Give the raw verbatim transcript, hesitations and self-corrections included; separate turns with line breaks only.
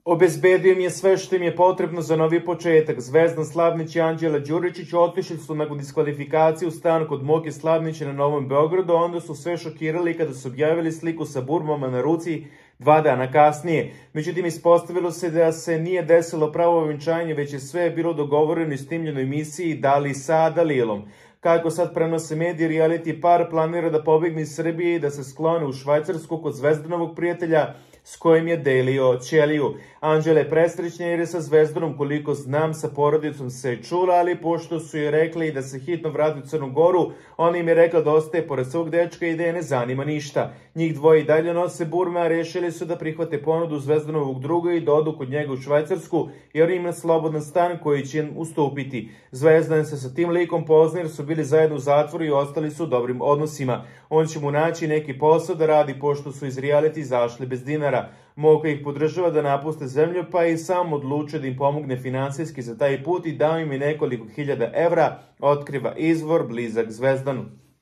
Obezbedio im je sve što im je potrebno za novi početak. Zvezdan Slavnić i Anđela Đuričić otišli su nakon diskvalifikacije u stan kod Moke Slavnića na Novom Beogradu, a onda su sve šokirali kada su objavili sliku sa burmama na ruci dva dana kasnije. Međutim, ispostavilo se da se nije desilo pravo venčanje, već je sve bilo dogovoreno i snimljeno emisiji Dali sa Dalilom. Kako sad prenose mediji, reality par planira da pobegne iz Srbije i da se sklone u Švajcarsku kod Zvezdanovog prijatelja s kojim je delio ćeliju. Anđela je presrećna jer je sa Zvezdanom, koliko znam, sa porodicom se čula, ali pošto su joj rekli da se hitno vrati u Crnu Goru, ona im je rekla da ostaje pored svog dečka i da je ne zanima ništa. Njih dvoje i dalje nose burme, a rešili su da prihvate ponudu Zvezdanovog druga i da odu kod njega u Švajcarsku, jer ima slobodan stan koji će im ustupiti. Zvezdan se sa tim likom pozna jer su bili zajedno u zatvoru i ostali su u dobrim odnosima. On će mu naći neki posao da radi pošto su iz reality izašli bez dinara. Moka ih podržava da napuste zemlju, pa i sam odlučio da im pomogne finansijski za taj put i dao im i nekoliko hiljada evra, otkriva izvor blizak Zvezdanu.